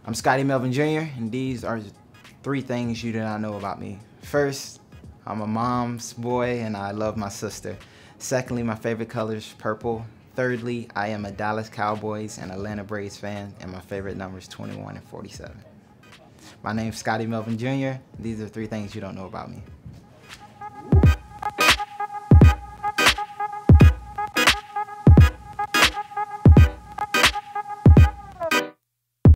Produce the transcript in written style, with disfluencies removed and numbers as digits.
I'm Scottie Melvin Jr., and these are 3 things you do not know about me. First, I'm a mom's boy and I love my sister. Secondly, my favorite color is purple. Thirdly, I am a Dallas Cowboys and Atlanta Braves fan, and my favorite number is 21 and 47. My name's Scottie Melvin Jr. These are 3 things you don't know about me.